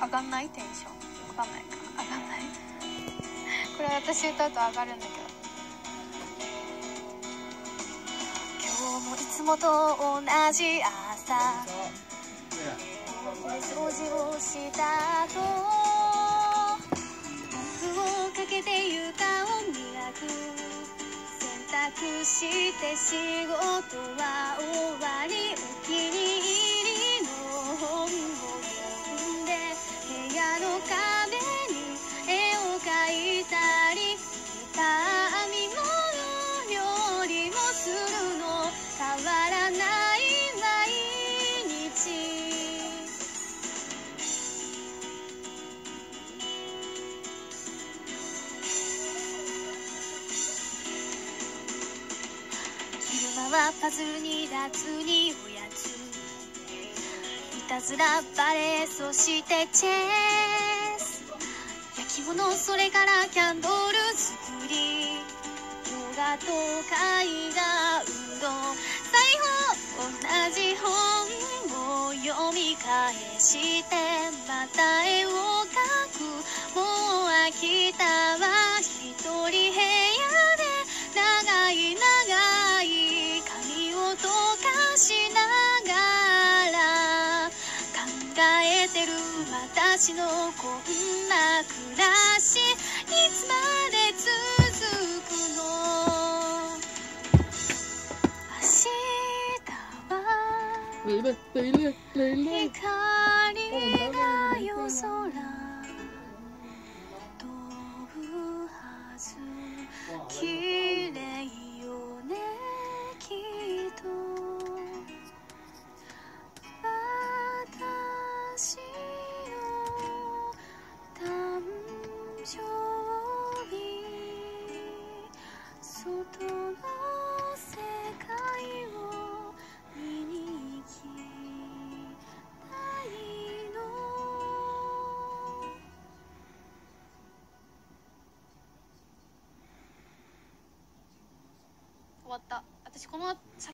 上がんないテンションわかんないか上がんないこれ私歌うと上がるんだけど今日もいつもと同じ朝掃除をした後モップをかけて床を磨く洗濯して仕事は終わりお気に入りの本を読んで部屋の壁に絵を描いたり痛みも料理もするの変わらない毎日昼間はパズルに夏におやついたずらバレエそしてチェス焼き物それからキャンドル作りヨガと絵画運動裁縫同じ本を読み返してまた絵を描くもう飽きたわ一人部屋で長い長い髪を溶かしながら考えてる私のこんな暮らしいつまで続くの明日は光が夜空飛ぶはず綺麗よねきっと私の誕生日外の世界を見に行きたいの終わった私この先